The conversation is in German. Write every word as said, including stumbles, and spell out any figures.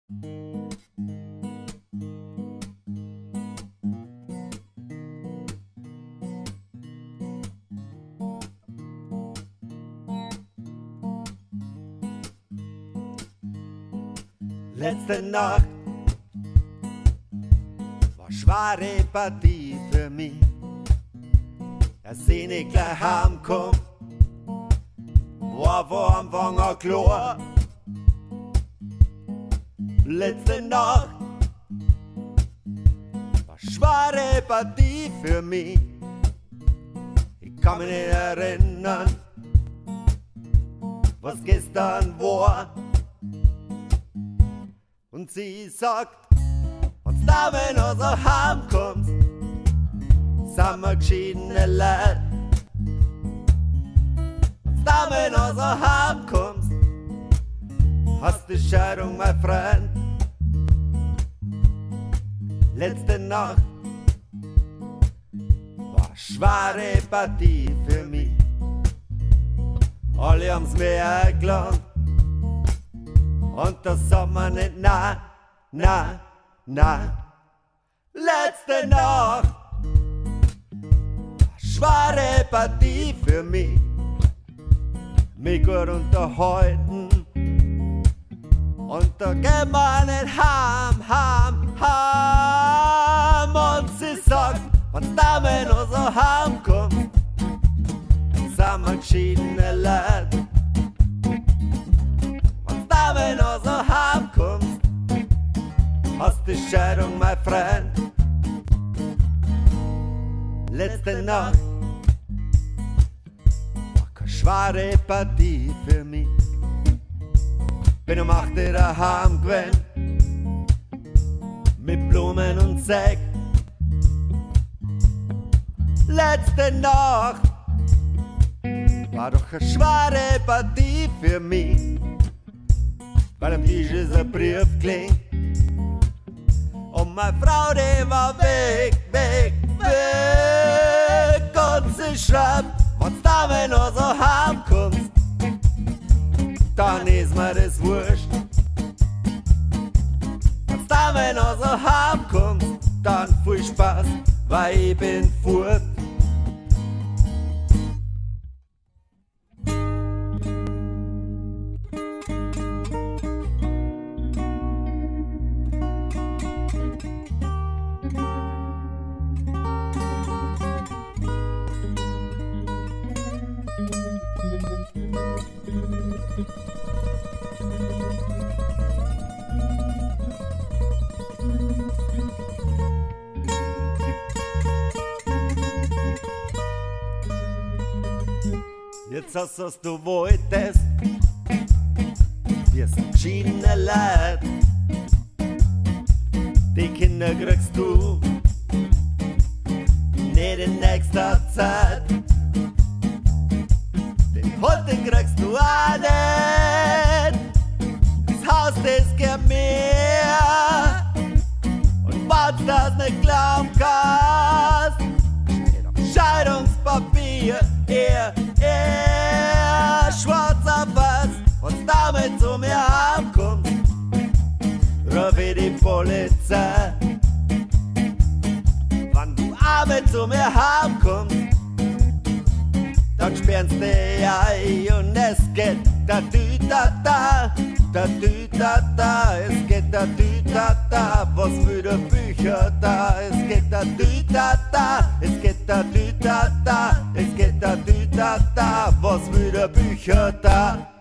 Letzte Nacht war schwere Partie für mich. Als ich nicht gleich heimkomm, war vor Anfang an klar. Letzte Nacht war schwere Partie für mich. Ich kann mich nicht erinnern, was gestern war. Und sie sagt, wenn's da wenn du so heimkommst, sind wir geschiedene Leute. Wenn's da wenn du so heimkommst, hast die Scheidung, mein Freund. Letzte Nacht war schwere Partie für mich. Alle haben's mir eingeladen. Und das sagt man nicht, na, na, na. Letzte Nacht, schwere Partie für mich. Mich gut unterhalten. Und da gehen wir nicht heim, heim, heim. Und sie sagt, wenn's da wenn du so heimkommst, sind wir geschiedene Leute. Wenn du so heimkommst, hast die Scheidung, mein Freund. Letzte Nacht war keine schwere Partie für mich. Bin um acht Uhr daheim gewesen, mit Blumen und Sekt. Letzte Nacht war doch eine schwere Partie für mich. Weil am Tisch ist ein Brief klingt und meine Frau, die war weg, weg, weg. Und sie schreibt, wenn's da wenn du so heimkommst, dann ist mir das wurscht. Wenn's da wenn du so heimkommst, dann viel Spaß, weil ich bin fort. Jetzt hast du, was du wolltest, wir sind geschiedene Leute. Die Kinder kriegst du nicht in nächster Zeit. Den Hund, den kriegst du auch nicht. Das Haus, das gehört mir. Und falls das nicht glauben kannst, steht auf Scheidungspapier, er, er, schwarz auf weiß. Und damit zu mir heimkommst, ruf ich die Polizei. Wenn du abends zu mir heimkommst, dann sperren's dich ein und es geht da dü da da, da dü da da, es geht da dü da da, was für die Bücher da, es geht da dü da da, es geht da dü da da, es geht da dü da da, was für die Bücher da.